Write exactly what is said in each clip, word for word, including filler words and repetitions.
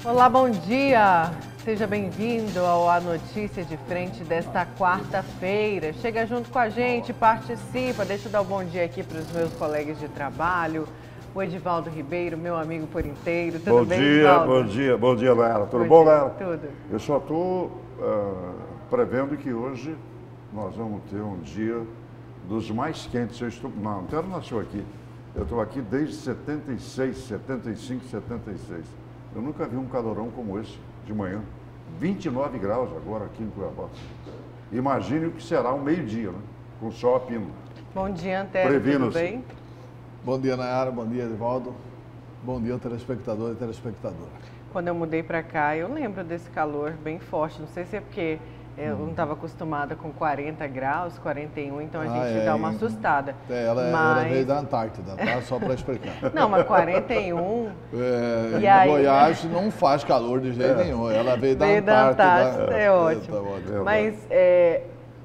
Olá, bom dia! Seja bem-vindo ao A Notícia de Frente desta quarta-feira. Chega junto com a gente, participa. Deixa eu dar um bom dia aqui para os meus colegas de trabalho. O Edivaldo Ribeiro, meu amigo por inteiro. Tudo bom bem, dia, Edivaldo? Bom dia, bom dia, Lara. Tudo bom, bom, Lara? Tudo. Eu só estou uh, prevendo que hoje nós vamos ter um dia dos mais quentes. Eu estou, não, não nasceu aqui. Eu estou aqui desde setenta e seis, setenta e cinco, setenta e seis. Eu nunca vi um calorão como esse de manhã. vinte e nove graus agora aqui em Cuiabá. Imagine o que será um meio-dia, né? Com sol a pino. Bom dia, Antero, tudo bem? Bom dia, Nayara. Bom dia, Edivaldo. Bom dia, telespectador e telespectadora. Quando eu mudei para cá, eu lembro desse calor bem forte. Não sei se é porque eu não estava acostumada com quarenta graus, quarenta e um, então a gente ah, é, dá uma assustada. É, ela, mas... ela veio da Antártida, tá? Só para explicar. Não, mas quarenta e um... É, e em aí... Goiás não faz calor de jeito é. nenhum. Ela veio da veio Antártida. Da Antártida é, é ótimo. É, tá ótimo. Mas é,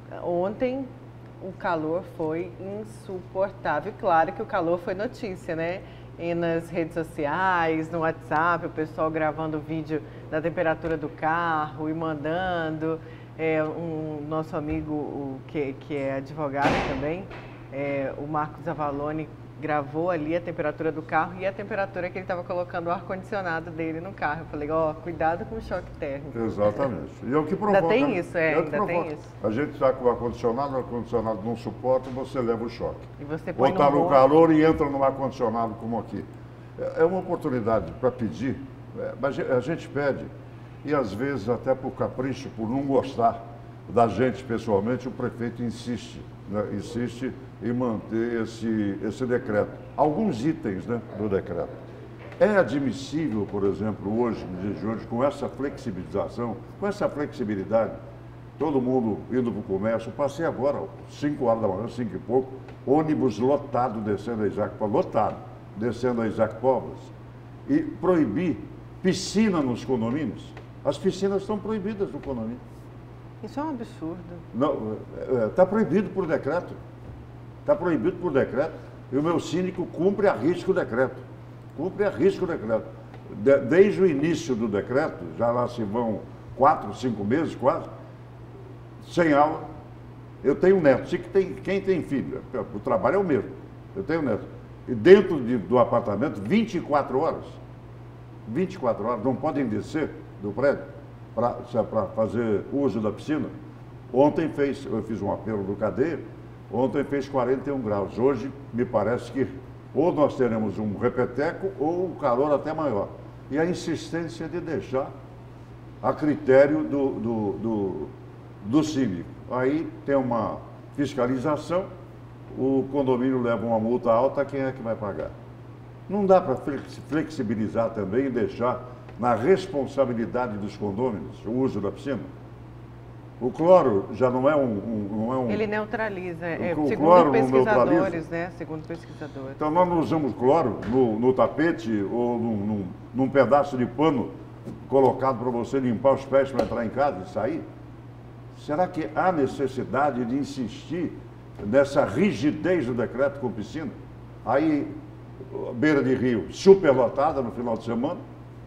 ontem o calor foi insuportável. Claro que o calor foi notícia, né? E nas redes sociais, no WhatsApp, o pessoal gravando vídeo da temperatura do carro e mandando. É, um nosso amigo, o, que, que é advogado também, é, o Marcos Avalone, gravou ali a temperatura do carro e a temperatura que ele estava colocando o ar-condicionado dele no carro. Eu falei, ó, oh, cuidado com o choque térmico. Exatamente. E é o que provoca. Ainda tem isso, é, é ainda provoca. tem isso. A gente está com o ar-condicionado, o ar-condicionado não suporta, você leva o choque. E você põe Ou está no, no calor e entra no ar-condicionado como aqui. É uma oportunidade para pedir, mas a gente pede, e às vezes até por capricho, por não gostar da gente pessoalmente, o prefeito insiste, né, insiste em manter esse, esse decreto. Alguns itens, né, do decreto. É admissível, por exemplo, hoje, no dia de hoje, com essa flexibilização, com essa flexibilidade, todo mundo indo para o comércio, passei agora, cinco horas da manhã, cinco e pouco, ônibus lotado descendo a Isaac Povas, lotado, descendo a Isaac Povas, e proibir piscina nos condomínios. As piscinas estão proibidas no condomínio. Isso é um absurdo. Não, está proibido por decreto. Está proibido por decreto. E o meu síndico cumpre a risco o decreto. Cumpre a risco o decreto. De, desde o início do decreto, já lá se vão quatro, cinco meses quase, sem aula. Eu tenho neto. Se que tem, quem tem filho, o trabalho é o mesmo. Eu tenho neto. E dentro de, do apartamento, vinte e quatro horas. vinte e quatro horas, não podem descer do prédio para fazer uso da piscina. Ontem fez, eu fiz um apelo do Cadeia, ontem fez quarenta e um graus. Hoje, me parece que ou nós teremos um repeteco ou um calor até maior. E a insistência de deixar a critério do, do, do, do síndico. Aí tem uma fiscalização, o condomínio leva uma multa alta, quem é que vai pagar? Não dá para flexibilizar também e deixar na responsabilidade dos condôminos o uso da piscina? O cloro já não é um... um, não é um Ele neutraliza, é, o segundo cloro pesquisadores, né? Segundo pesquisadores. Então nós não usamos cloro no, no tapete ou num, num, num pedaço de pano colocado para você limpar os pés para entrar em casa e sair? Será que há necessidade de insistir nessa rigidez do decreto com piscina? Aí, beira de rio superlotada no final de semana,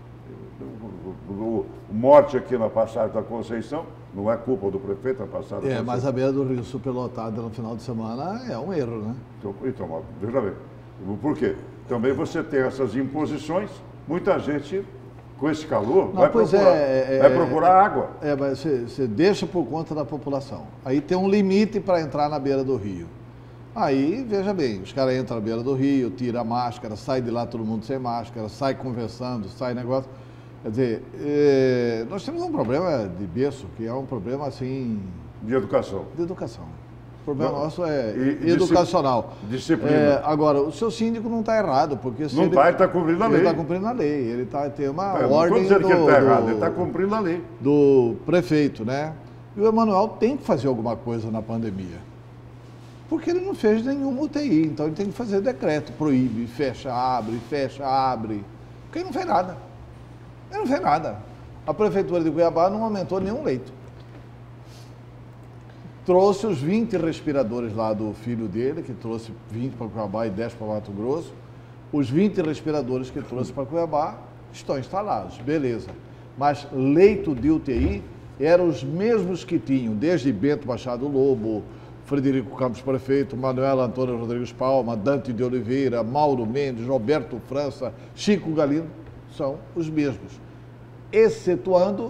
o morte aqui na passagem da Conceição, não é culpa do prefeito a passagem da Conceição. É, mas a beira do rio superlotada no final de semana é um erro, né? Então, então, veja bem, por quê? Também você tem essas imposições, muita gente com esse calor não, vai, pois procurar, é, é, vai procurar água. É, mas você, você deixa por conta da população. Aí tem um limite para entrar na beira do rio. Aí, veja bem, os caras entram na beira do rio, tiram a máscara, sai de lá todo mundo sem máscara, sai conversando, sai negócio. Quer dizer, é, nós temos um problema de berço, que é um problema, assim... De educação. De educação. O problema não, nosso é e, educacional. Disciplina. É, agora, o seu síndico não está errado, porque... Se não está, ele está cumprindo a lei. Ele está cumprindo a lei. Ele tá, tem uma é, ordem não estou dizendo do, que ele está errado, do, ele está cumprindo a lei. Do prefeito, né? E o Emanuel tem que fazer alguma coisa na pandemia. Porque ele não fez nenhuma U T I, então ele tem que fazer decreto, proíbe, fecha, abre, fecha, abre. Porque ele não fez nada. Ele não fez nada. A prefeitura de Cuiabá não aumentou nenhum leito. Trouxe os vinte respiradores lá do filho dele, que trouxe vinte para Cuiabá e dez para Mato Grosso. Os vinte respiradores que trouxe para Cuiabá estão instalados, beleza. mas leito de U T I eram os mesmos que tinham, desde Bento Machado Lobo, Frederico Campos Prefeito, Manuel Antônio Rodrigues Palma, Dante de Oliveira, Mauro Mendes, Roberto França, Chico Galindo, são os mesmos, excetuando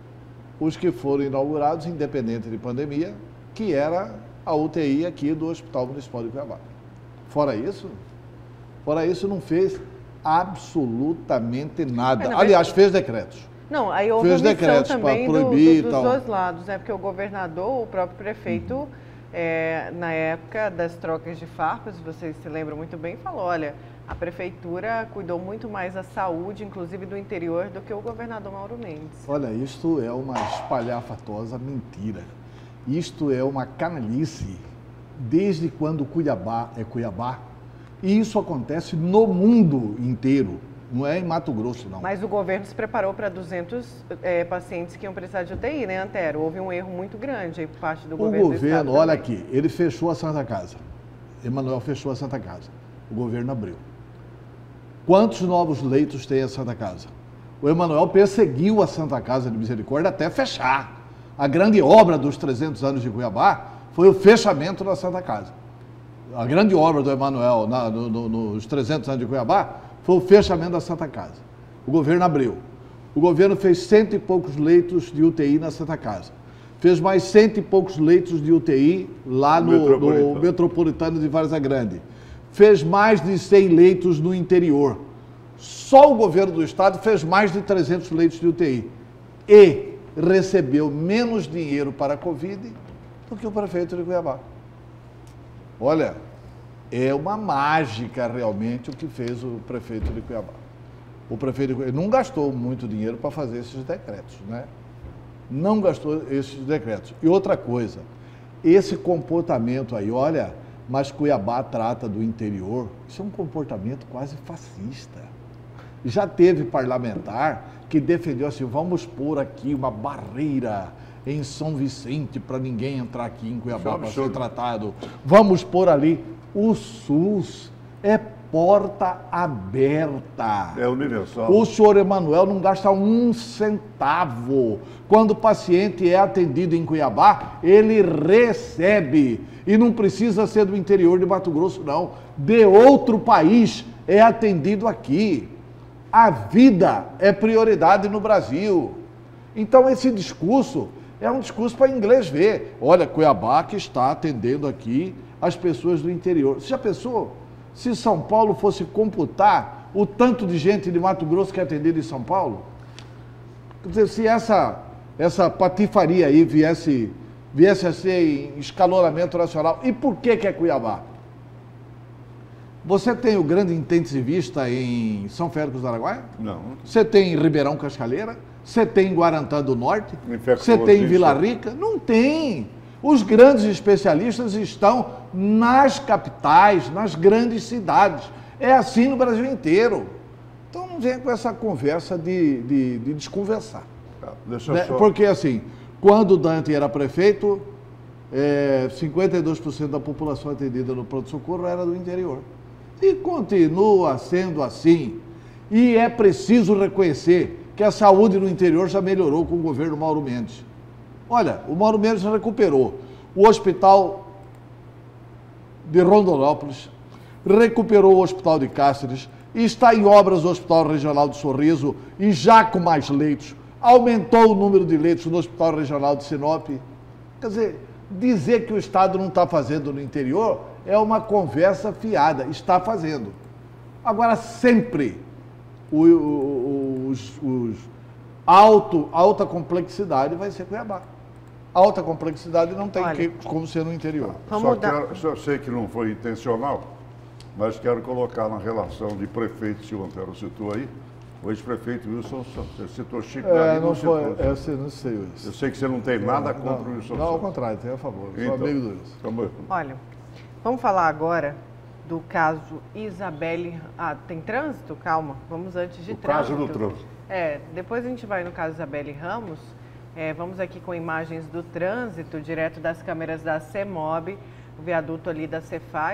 os que foram inaugurados, independente de pandemia, que era a U T I aqui do Hospital Municipal de Cuiabá. Fora isso, fora isso não fez absolutamente nada. É, não, Aliás, mas... fez decretos. Não, aí houve fez uma missão decretos também para do, proibir do, e dos tal. dois lados, né? Porque o governador, o próprio prefeito, uhum. é, na época das trocas de farpas, vocês se lembram muito bem, falou, olha, a prefeitura cuidou muito mais da saúde, inclusive do interior, do que o governador Mauro Mendes. Olha, isto é uma espalhafatosa mentira. Isto é uma canalice desde quando Cuiabá é Cuiabá. E isso acontece no mundo inteiro, não é em Mato Grosso, não. Mas o governo se preparou para duzentos é, pacientes que iam precisar de U T I, né, Antero? Houve um erro muito grande aí por parte do o governo do governo, estado olha também. aqui, ele fechou a Santa Casa. Emanuel fechou a Santa Casa. O governo abriu. Quantos novos leitos tem a Santa Casa? O Emanuel perseguiu a Santa Casa de Misericórdia até fechar. A grande obra dos trezentos anos de Cuiabá foi o fechamento da Santa Casa. A grande obra do Emanuel na, no, no, nos trezentos anos de Cuiabá foi o fechamento da Santa Casa. O governo abriu. O governo fez cento e poucos leitos de U T I na Santa Casa. Fez mais cento e poucos leitos de U T I lá no Metropolitano, no Metropolitano de Várzea Grande. Fez mais de cem leitos no interior. Só o governo do estado fez mais de trezentos leitos de U T I. E recebeu menos dinheiro para a Covid do que o prefeito de Cuiabá. Olha, é uma mágica realmente o que fez o prefeito de Cuiabá. O prefeito de Cuiabá não gastou muito dinheiro para fazer esses decretos, né? Não gastou esses decretos. E outra coisa, esse comportamento aí, olha, mas Cuiabá trata do interior, isso é um comportamento quase fascista. Já teve parlamentar que defendeu assim, vamos pôr aqui uma barreira em São Vicente para ninguém entrar aqui em Cuiabá para ser tratado. Vamos pôr ali. O SUS é porta aberta. É universal. O senhor Emanuel não gasta um centavo. Quando o paciente é atendido em Cuiabá, ele recebe. E não precisa ser do interior de Mato Grosso, não. De outro país é atendido aqui. A vida é prioridade no Brasil. Então, esse discurso é um discurso para inglês ver. Olha, Cuiabá que está atendendo aqui as pessoas do interior. Você já pensou se São Paulo fosse computar o tanto de gente de Mato Grosso que é atendida em São Paulo? Quer dizer, se essa, essa patifaria aí viesse, viesse a ser em escalonamento nacional, e por que que é Cuiabá? Você tem o grande intensivista em São Félix do Araguaia? Não. Você tem em Ribeirão Cascaleira? Você tem em Guarantã do Norte? Você tem em Vila Rica? Não tem. Os grandes especialistas estão nas capitais, nas grandes cidades. É assim no Brasil inteiro. Então não venha com essa conversa de, de, de desconversar. Tá, deixa eu Né? só... Porque assim, quando o Dante era prefeito, é, cinquenta e dois por cento da população atendida no pronto-socorro era do interior. E continua sendo assim. E é preciso reconhecer que a saúde no interior já melhorou com o governo Mauro Mendes. Olha, o Mauro Mendes recuperou o hospital de Rondonópolis, recuperou o hospital de Cáceres, está em obras o Hospital Regional do Sorriso e já com mais leitos, aumentou o número de leitos no Hospital Regional de Sinop. Quer dizer, dizer que o Estado não está fazendo no interior é uma conversa fiada, está fazendo. Agora, sempre o, o, os, os alto, alta complexidade vai ser Cuiabá. Alta complexidade não tem que, como ser no interior. Só Vamos quero, só sei que não foi intencional, mas quero colocar na relação de prefeitos que o Antero citou aí, o ex-prefeito Wilson Santos. Você citou Chico É, Galindo, não não foi, citou. eu sei, não sei isso. Eu sei que você não tem nada contra não, o Wilson não, ao Santos. contrário, tenho a favor. Sou Então, amigo do Wilson. Vamos. Olha, vamos falar agora do caso Isabelle... Ah, tem trânsito? Calma, vamos antes de O trânsito. caso do trânsito. É, depois a gente vai no caso Isabelle Ramos. É, vamos aqui com imagens do trânsito, direto das câmeras da CEMOB, o viaduto ali da Cefaz.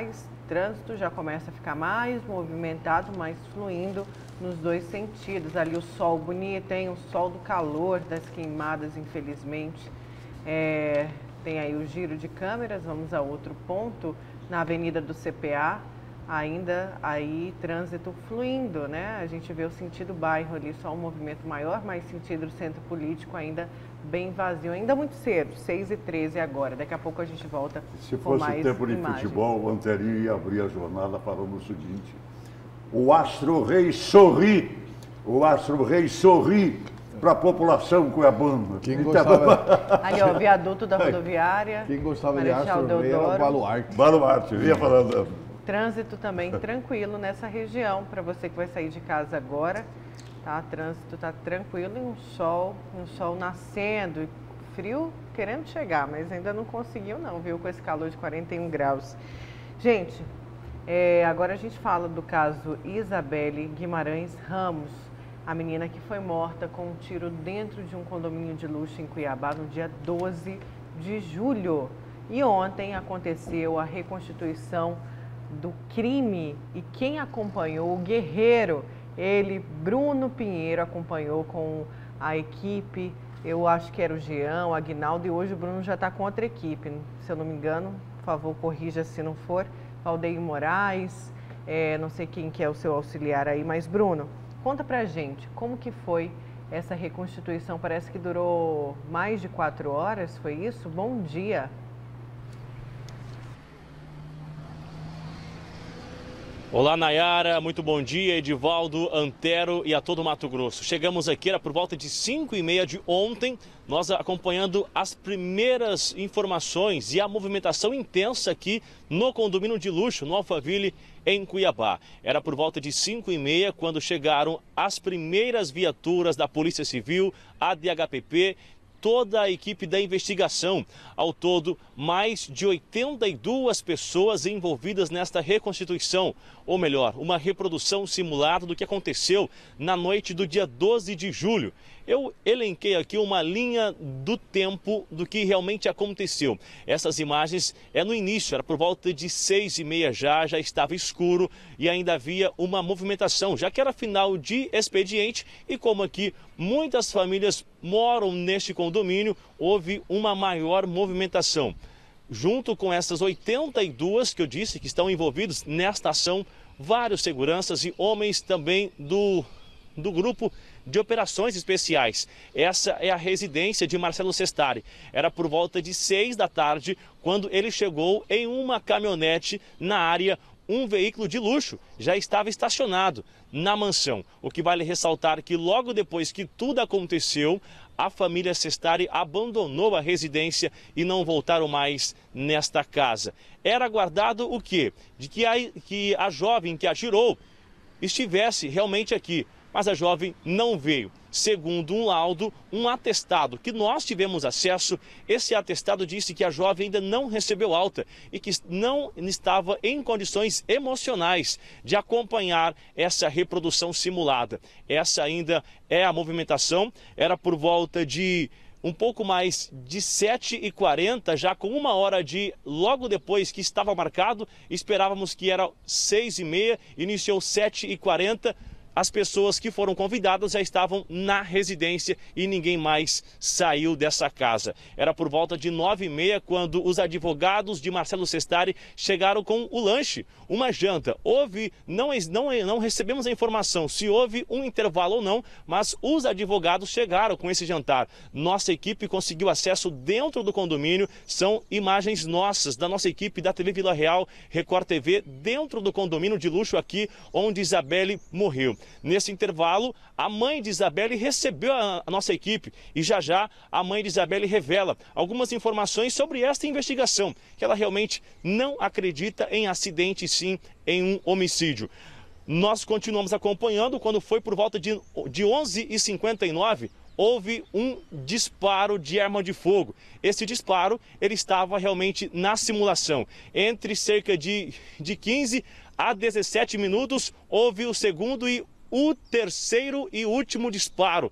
trânsito já começa a ficar mais movimentado, mais fluindo nos dois sentidos. Ali o sol bonito, tem o sol do calor, das queimadas, infelizmente. É, tem aí o giro de câmeras, vamos a outro ponto, na Avenida do C P A, ainda aí trânsito fluindo, né? A gente vê o sentido bairro ali, só um movimento maior, mas sentido centro político ainda bem vazio, ainda muito cedo, seis e treze agora. Daqui a pouco a gente volta Se com mais fosse tempo de imagens. futebol, o Anterinho ia abrir a jornada falando o seguinte: o Astro Rei sorri, o Astro Rei sorri para a população cuiabana. Quem gostava, Ali, ó, viaduto da rodoviária. quem gostava de Marechal Astro Rei era o Deodoro. Baluarte. Baluarte, ia falando. Trânsito também tranquilo nessa região, para você que vai sair de casa agora, tá? Trânsito tá tranquilo e um sol, um sol nascendo, e frio querendo chegar, mas ainda não conseguiu não, viu? Com esse calor de quarenta e um graus. Gente, é, agora a gente fala do caso Isabelle Guimarães Ramos, a menina que foi morta com um tiro dentro de um condomínio de luxo em Cuiabá no dia doze de julho. E ontem aconteceu a reconstituição do crime e quem acompanhou, o guerreiro, ele, Bruno Pinheiro, acompanhou com a equipe, eu acho que era o Jean, o Aguinaldo, e hoje o Bruno já está com outra equipe, se eu não me engano, por favor, corrija se não for, Valdeir Moraes, é, não sei quem que é o seu auxiliar aí, mas Bruno, conta pra gente, como que foi essa reconstituição? Parece que durou mais de quatro horas, foi isso? Bom dia! Olá, Nayara, muito bom dia, Edivaldo, Antero e a todo o Mato Grosso. Chegamos aqui, era por volta de cinco e meia de ontem, nós acompanhando as primeiras informações e a movimentação intensa aqui no condomínio de luxo, no Alphaville, em Cuiabá. Era por volta de cinco e meia quando chegaram as primeiras viaturas da Polícia Civil, a D H P P, toda a equipe da investigação. Ao todo, mais de oitenta e duas pessoas envolvidas nesta reconstituição, ou melhor, uma reprodução simulada do que aconteceu na noite do dia doze de julho. Eu elenquei aqui uma linha do tempo do que realmente aconteceu. Essas imagens é no início, era por volta de seis e meia já, já estava escuro e ainda havia uma movimentação, já que era final de expediente e como aqui muitas famílias moram neste condomínio, houve uma maior movimentação. Junto com essas oitenta e duas que eu disse que estão envolvidos nesta ação, vários seguranças e homens também do, do grupo de operações especiais. Essa é a residência de Marcelo Sestari. Era por volta de seis da tarde quando ele chegou em uma caminhonete na área. Um veículo de luxo já estava estacionado na mansão. O que vale ressaltar que logo depois que tudo aconteceu, a família Sestari abandonou a residência e não voltaram mais nesta casa. Era aguardado o quê? De que a, que a jovem que atirou estivesse realmente aqui, mas a jovem não veio. Segundo um laudo, um atestado que nós tivemos acesso, esse atestado disse que a jovem ainda não recebeu alta e que não estava em condições emocionais de acompanhar essa reprodução simulada. Essa ainda é a movimentação, era por volta de um pouco mais de sete e quarenta, já com uma hora de logo depois que estava marcado, esperávamos que era seis e meia, iniciou sete e quarenta. As pessoas que foram convidadas já estavam na residência e ninguém mais saiu dessa casa. Era por volta de nove e meia quando os advogados de Marcelo Sestari chegaram com o lanche, uma janta. Houve, não, não, não recebemos a informação se houve um intervalo ou não, mas os advogados chegaram com esse jantar. Nossa equipe conseguiu acesso dentro do condomínio, são imagens nossas, da nossa equipe da T V Vila Real, Record T V, dentro do condomínio de luxo aqui onde Isabelle morreu. Nesse intervalo, a mãe de Isabelle recebeu a, a nossa equipe e já já a mãe de Isabelle revela algumas informações sobre esta investigação, que ela realmente não acredita em acidente, sim em um homicídio. Nós continuamos acompanhando quando foi por volta de, de onze e cinquenta e nove, houve um disparo de arma de fogo. Esse disparo, ele estava realmente na simulação. Entre cerca de, de quinze a dezessete minutos, houve o segundo e o terceiro e último disparo.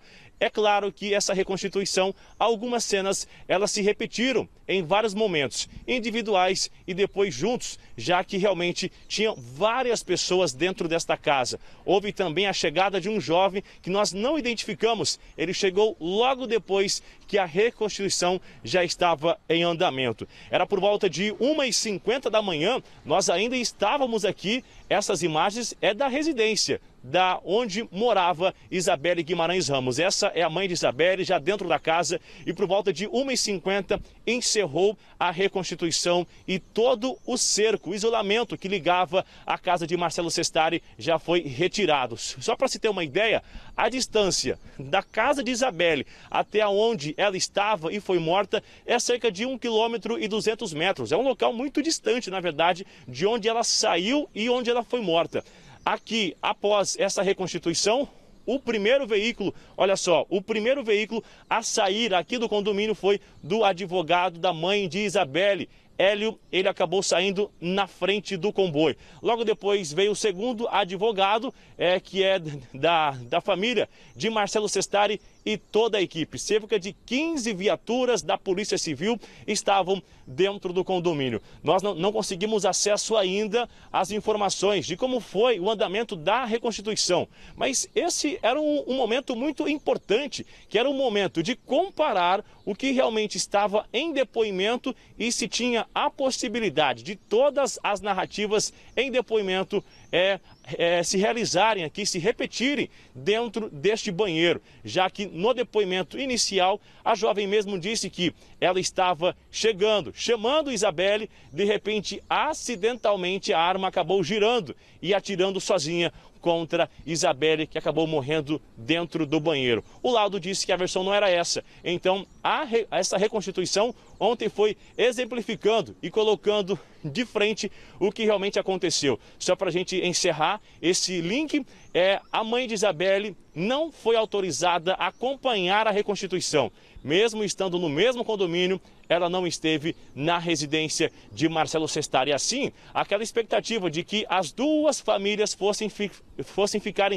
É claro que essa reconstituição, algumas cenas, elas se repetiram em vários momentos, individuais e depois juntos, já que realmente tinham várias pessoas dentro desta casa. Houve também a chegada de um jovem que nós não identificamos. Ele chegou logo depois que a reconstituição já estava em andamento. Era por volta de uma e cinquenta da manhã, nós ainda estávamos aqui. Essas imagens é da residência, da onde morava Isabelle Guimarães Ramos. Essa é a mãe de Isabelle, já dentro da casa, e por volta de uma e cinquenta encerrou a reconstituição e todo o cerco, o isolamento que ligava a casa de Marcelo Sestari já foi retirado. Só para se ter uma ideia, a distância da casa de Isabelle até onde ela estava e foi morta é cerca de um quilômetro e duzentos metros. É um local muito distante, na verdade, de onde ela saiu e onde ela foi morta. Aqui, após essa reconstituição, o primeiro veículo, olha só, o primeiro veículo a sair aqui do condomínio foi do advogado da mãe de Isabelle. Hélio, ele acabou saindo na frente do comboio. Logo depois veio o segundo advogado, é, que é da, da família de Marcelo Sestari e toda a equipe. Cerca de quinze viaturas da Polícia Civil estavam dentro do condomínio. Nós não, não conseguimos acesso ainda às informações de como foi o andamento da reconstituição. Mas esse era um, um momento muito importante, que era o momento de comparar o que realmente estava em depoimento e se tinha a possibilidade de todas as narrativas em depoimento é, é, se realizarem aqui, se repetirem dentro deste banheiro, já que no depoimento inicial a jovem mesmo disse que ela estava chegando, chamando Isabelle, de repente, acidentalmente a arma acabou girando e atirando sozinha contra Isabelle, que acabou morrendo dentro do banheiro. O laudo disse que a versão não era essa. Então, a re... essa reconstituição ontem foi exemplificando e colocando de frente o que realmente aconteceu. Só para a gente encerrar esse link, é, a mãe de Isabelle não foi autorizada a acompanhar a reconstituição. Mesmo estando no mesmo condomínio, ela não esteve na residência de Marcelo Sestari. E assim, aquela expectativa de que as duas famílias fossem, fi, fossem ficarem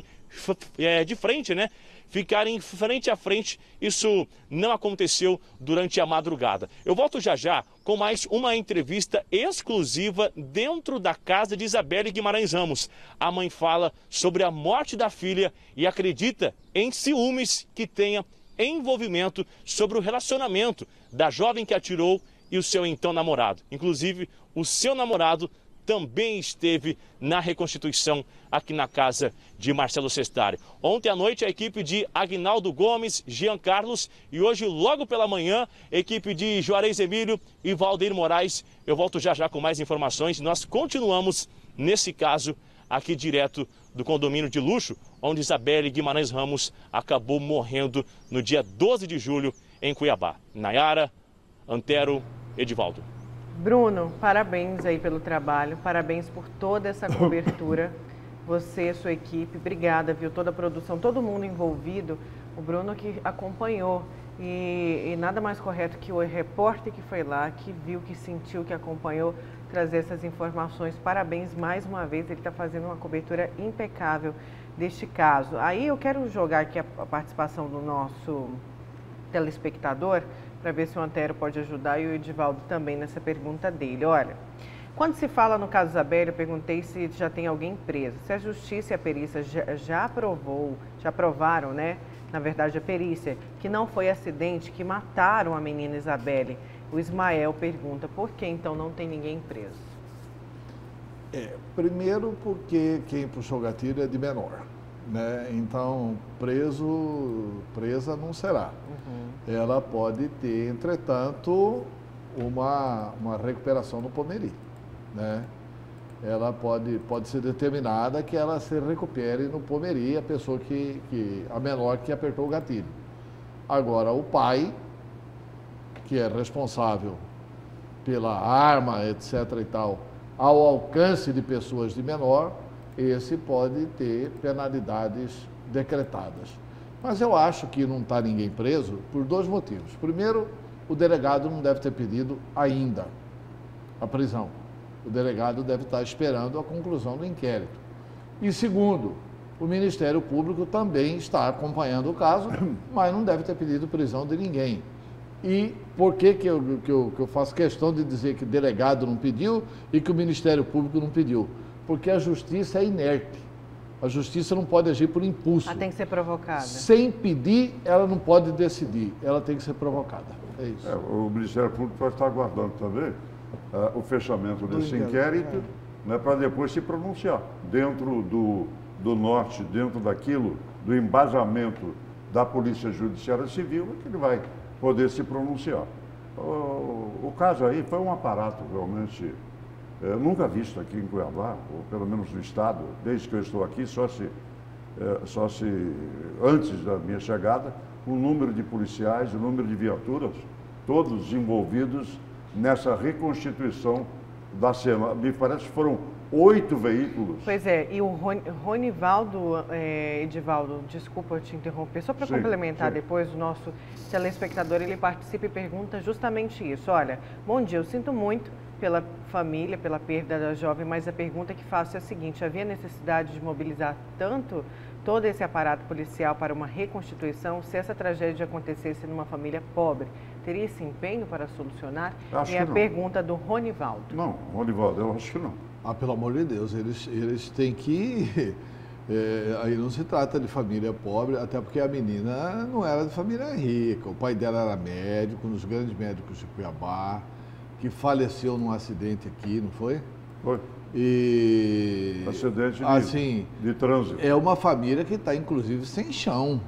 é, de frente, né? Ficarem frente a frente, isso não aconteceu durante a madrugada. Eu volto já já com mais uma entrevista exclusiva dentro da casa de Isabelle Guimarães Ramos. A mãe fala sobre a morte da filha e acredita em ciúmes que tenha envolvimento sobre o relacionamento da jovem que atirou e o seu então namorado. Inclusive, o seu namorado também esteve na reconstituição aqui na casa de Marcelo Sestari. Ontem à noite, a equipe de Agnaldo Gomes, Jean Carlos, e hoje, logo pela manhã, a equipe de Juarez Emílio e Valdeir Moraes. Eu volto já já com mais informações. Nós continuamos nesse caso aqui direto do condomínio de luxo, onde Isabelle Guimarães Ramos acabou morrendo no dia doze de julho em Cuiabá. Nayara, Antero, Edivaldo. Bruno, parabéns aí pelo trabalho, parabéns por toda essa cobertura. Você, sua equipe, obrigada, viu? Toda a produção, todo mundo envolvido. O Bruno que acompanhou e, e nada mais correto que o repórter que foi lá, que viu, que sentiu, que acompanhou, trazer essas informações. Parabéns mais uma vez, ele está fazendo uma cobertura impecável deste caso. Aí eu quero jogar aqui a, a participação do nosso telespectador, para ver se o Antero pode ajudar e o Edivaldo também nessa pergunta dele. Olha, quando se fala no caso Isabelle, eu perguntei se já tem alguém preso. Se a justiça e a perícia já, já aprovou, já aprovaram, né? Na verdade, a perícia, que não foi acidente, que mataram a menina Isabelle. O Ismael pergunta, por que então não tem ninguém preso? É, primeiro porque quem puxou o gatilho é de menor, né? Então, preso, presa não será. Uhum. Ela pode ter, entretanto, uma, uma recuperação no Pomeri, né? Ela pode, pode ser determinada que ela se recupere no Pomeri, a pessoa que, que, a menor que apertou o gatilho. Agora, o pai, que é responsável pela arma, etc e tal, ao alcance de pessoas de menor, esse pode ter penalidades decretadas. Mas eu acho que não está ninguém preso por dois motivos. Primeiro, o delegado não deve ter pedido ainda a prisão. O delegado deve estar esperando a conclusão do inquérito. E segundo, O Ministério Público também está acompanhando o caso, mas não deve ter pedido prisão de ninguém. E por que, que, eu, que, eu, que eu faço questão de dizer que o delegado não pediu e que o Ministério Público não pediu? Porque a justiça é inerte. A justiça não pode agir por impulso. Ela tem que ser provocada. Sem pedir, ela não pode decidir. Ela tem que ser provocada. É isso. É, o Ministério Público vai estar aguardando também uh, o fechamento desse Do inquérito, é. né, para depois se pronunciar. Dentro do, do norte, dentro daquilo, do embasamento da Polícia Judiciária Civil, é que ele vai poder se pronunciar. O, o caso aí foi um aparato realmente é, nunca visto aqui em Cuiabá, ou pelo menos no estado, desde que eu estou aqui, só se, é, só se antes da minha chegada, o número de policiais, o número de viaturas, todos envolvidos nessa reconstituição da cena. Me parece que foram oito veículos. Pois é, e o Ron, Ronivaldo, é, Edivaldo, desculpa eu te interromper, só para complementar sim. Depois, o nosso telespectador, ele participa e pergunta justamente isso. Olha, bom dia, eu sinto muito pela família, pela perda da jovem, mas a pergunta que faço é a seguinte: havia necessidade de mobilizar tanto todo esse aparato policial para uma reconstituição? Se essa tragédia acontecesse numa família pobre, teria esse empenho para solucionar? Acho é a não. pergunta do Ronivaldo. Não, Ronivaldo, eu acho que não. Ah, pelo amor de Deus, eles, eles têm que... É, aí não se trata de família pobre, até porque a menina não era de família rica. O pai dela era médico, um dos grandes médicos de Cuiabá, que faleceu num acidente aqui, não foi? Foi. E... Acidente de, assim, de trânsito. É uma família que está, inclusive, sem chão.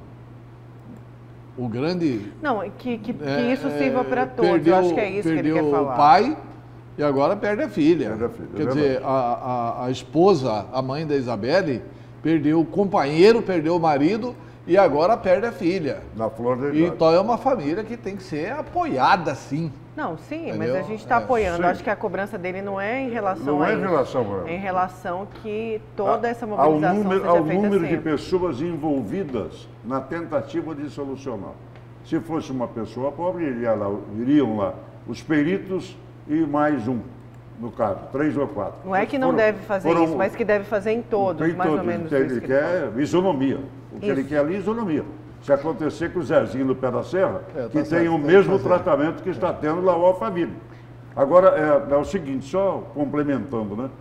O grande... Não, que, que, é, que isso sirva para todos, perdeu, eu acho que é isso que ele quer falar. Perdeu o pai e agora perde a filha. Perde a filha, Quer é dizer, a, a, a esposa, a mãe da Isabelle, perdeu o companheiro, perdeu o marido e agora perde a filha. Na flor da idade. Então é uma família que tem que ser apoiada, sim. Não, sim, Entendeu? mas a gente está É, apoiando. sim. Acho que a cobrança dele não é em relação Não a é em isso. relação a... É em relação que toda essa ao mobilização número, seja ao feita número de sempre. pessoas envolvidas na tentativa de solucionar. Se fosse uma pessoa pobre, iria lá, iriam lá os peritos e mais um, no caso, três ou quatro. Não é que não Foram- deve fazer foram- isso, mas que deve fazer em todos, Em mais ou todos. menos Ele isso que ele falou. quer isonomia. O que ele Isso. quer ali é isonomia. Se acontecer com o Zezinho do Pé da Serra, É, tá que certo, tem o tem que mesmo fazer. tratamento que está tendo lá o Alphaville. Agora, é, é o seguinte, só complementando, né?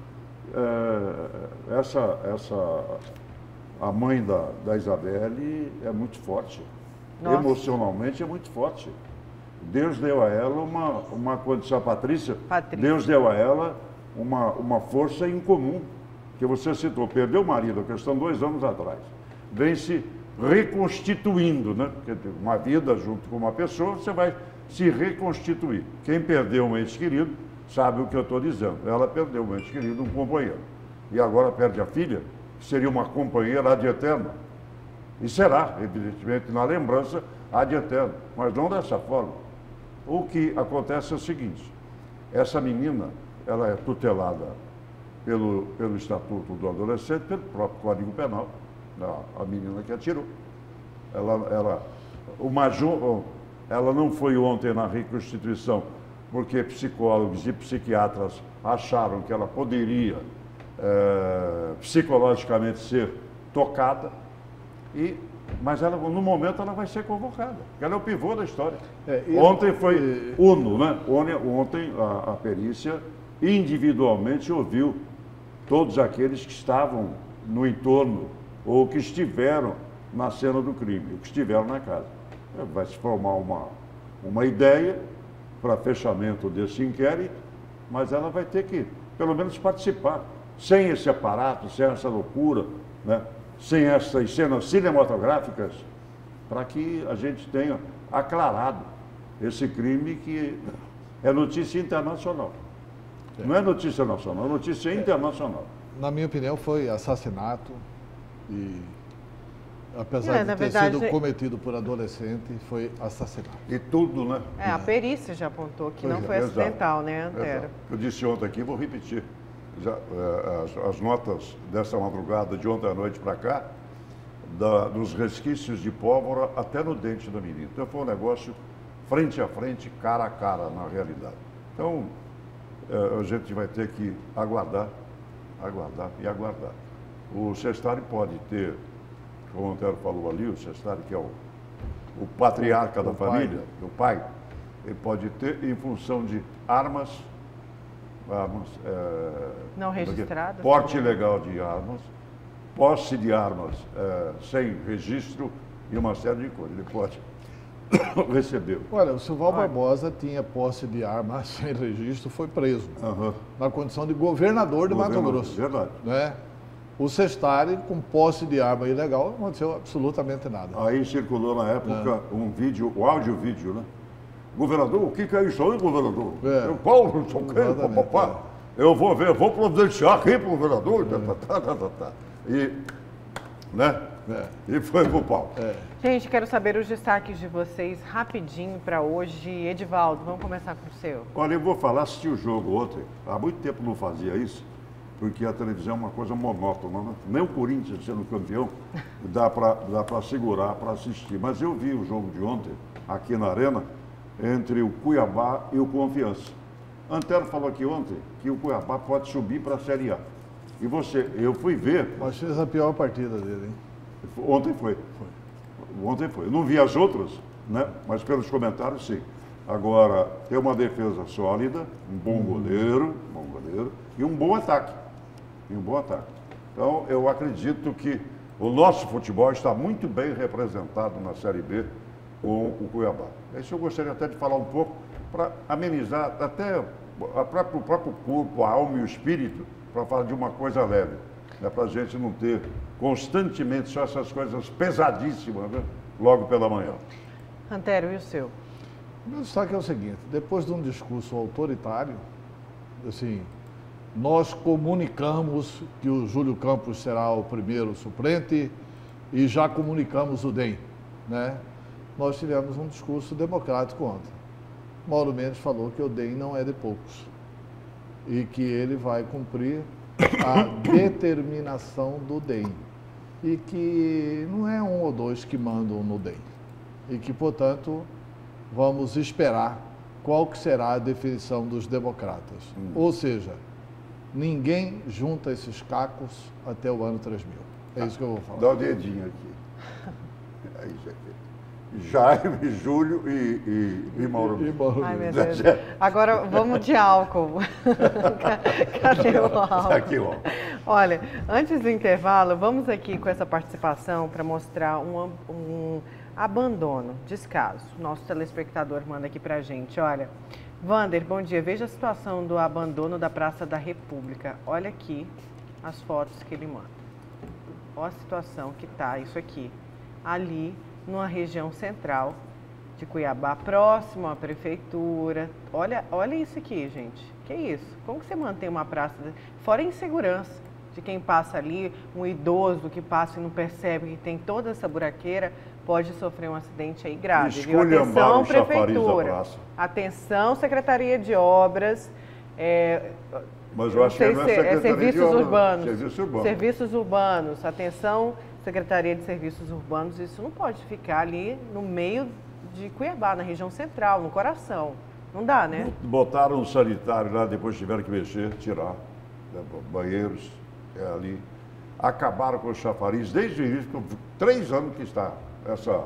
É, essa, essa, a mãe da, da Isabelle é muito forte. Nossa. Emocionalmente é muito forte. Deus deu a ela uma, uma condição, a Patrícia, Patrícia. Deus deu a ela uma, uma força incomum, que você citou, perdeu o marido, a questão dois anos atrás, vem se reconstituindo, né? Porque uma vida junto com uma pessoa, você vai se reconstituir. Quem perdeu um ente querido sabe o que eu estou dizendo. Ela perdeu um ente querido, um companheiro. E agora perde a filha, que seria uma companheira ad eterno. E será, evidentemente, na lembrança ad eterno, mas não dessa forma. O que acontece é o seguinte: essa menina, ela é tutelada pelo, pelo Estatuto do Adolescente, pelo próprio Código Penal, a, a menina que atirou. Ela, ela, o major, ela não foi ontem na reconstituição, porque psicólogos e psiquiatras acharam que ela poderia é, psicologicamente ser tocada, e, mas ela, no momento ela vai ser convocada, porque ela é o pivô da história. É, e- ontem foi e- uno, né? Ontem, ontem a, a perícia individualmente ouviu todos aqueles que estavam no entorno ou que estiveram na cena do crime, ou que estiveram na casa. Vai se formar uma, uma ideia para fechamento desse inquérito, mas ela vai ter que, pelo menos, participar. Sem esse aparato, sem essa loucura, né? Sem essas cenas cinematográficas, para que a gente tenha aclarado esse crime que é notícia internacional. Não é notícia nacional, é notícia internacional. Na minha opinião, foi assassinato e, apesar É, de na ter verdade- sido cometido por adolescente, foi assassinato. E tudo, né? É, a perícia já apontou que Pois não é, foi exato. acidental, né, Antero? Exato. Eu disse ontem aqui, vou repetir. Já, eh, as, as notas dessa madrugada, de ontem à noite para cá, da, dos resquícios de pólvora até no dente da menina. Então foi um negócio frente a frente, cara a cara, na realidade. Então, eh, a gente vai ter que aguardar, aguardar e aguardar. O Sestari pode ter, como o Antero falou ali, o Sestari, que é o, o patriarca o, da o família, pai. o pai, ele pode ter em função de armas, armas é, não registradas, porte ilegal de armas, posse de armas é, sem registro e uma série de coisas. Ele pode receber. Olha, o Silval Barbosa tinha posse de arma sem registro, foi preso. Uhum. Na condição de governador de Governador, Mato Grosso. Verdade. Né? O Sestari, com posse de arma ilegal, não aconteceu absolutamente nada. Aí circulou na época é. um vídeo, o áudio-vídeo, né? Governador, o que, que é isso aí, governador? É. Eu, Paulo, não sei o quê, papapá. É. Eu vou ver, vou providenciar aqui para o governador. É. Tá, tá, tá, tá. E, né? É. E foi pro pau. É. Gente, quero saber os destaques de vocês rapidinho para hoje. Edivaldo, vamos começar com o seu. Olha, eu vou falar, assisti o jogo ontem. Há muito tempo não fazia isso, porque a televisão é uma coisa monótona, né? Nem o Corinthians sendo campeão dá para dá para segurar, para assistir. Mas eu vi o jogo de ontem, aqui na Arena, entre o Cuiabá e o Confiança. Antero falou aqui ontem que o Cuiabá pode subir para a Série A. E você, eu fui ver... Mas fez a pior partida dele, hein? Ontem foi. foi. Ontem foi. Eu não vi as outras, né? Mas pelos comentários, sim. Agora, tem uma defesa sólida, um bom goleiro, um bom goleiro e um bom ataque. E um bom ataque. Então, eu acredito que o nosso futebol está muito bem representado na Série B com o Cuiabá. Isso eu gostaria até de falar um pouco para amenizar até a próprio, o próprio corpo, a alma e o espírito, para falar de uma coisa leve. Né? Para a gente não ter constantemente só essas coisas pesadíssimas, né? Logo pela manhã. Antero, e o seu? O meu destaque é o seguinte, depois de um discurso autoritário, assim, nós comunicamos que o Júlio Campos será o primeiro suplente e já comunicamos o D E M, né? Nós tivemos um discurso democrático ontem. Mauro Mendes falou que o D E M não é de poucos e que ele vai cumprir a determinação do D E M e que não é um ou dois que mandam no D E M e que, portanto, vamos esperar qual que será a definição dos democratas. Hum. Ou seja, ninguém junta esses cacos até o ano três mil. É isso que eu vou falar. Dá o dedinho aqui. É isso aqui. Jaime, Júlio e, e, e Mauro. E Mauro. Ai, meu Deus. Agora vamos de álcool. Cadê o álcool? Aqui, ó. Olha, antes do intervalo, vamos aqui com essa participação para mostrar um, um abandono, descaso. Nosso telespectador manda aqui pra gente. Olha, Vander, bom dia. Veja a situação do abandono da Praça da República. Olha aqui as fotos que ele manda. Olha a situação que tá isso aqui. Ali, numa região central de Cuiabá, próximo à prefeitura. Olha, olha isso aqui, gente. Que isso? Como que você mantém uma praça? Fora a insegurança de quem passa ali, um idoso que passa e não percebe que tem toda essa buraqueira, pode sofrer um acidente aí grave. Viu? Atenção, prefeitura. Atenção, Secretaria de Obras. É, Mas eu acho que não é Secretaria é serviços de Obras, urbanos. Serviços urbanos. Serviços urbanos. Atenção, Secretaria de Serviços Urbanos. Isso não pode ficar ali no meio de Cuiabá, na região central, no coração. Não dá, né? Botaram um sanitário lá, depois tiveram que mexer, tirar, né, banheiros, é ali. Acabaram com os chafariz desde o início, três anos que está essa,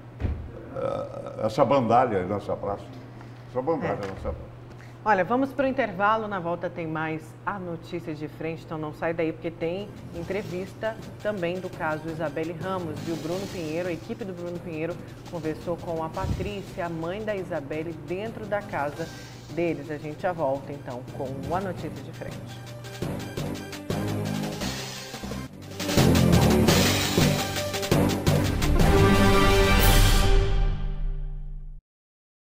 essa bandalha nessa praça. Essa bandalha é. nessa praça. Olha, vamos para o intervalo, na volta tem mais a Notícias de Frente, então não sai daí porque tem entrevista também do caso Isabelle Ramos. E o Bruno Pinheiro, a equipe do Bruno Pinheiro, conversou com a Patrícia, a mãe da Isabelle, dentro da casa deles. A gente já volta então com a Notícias de Frente.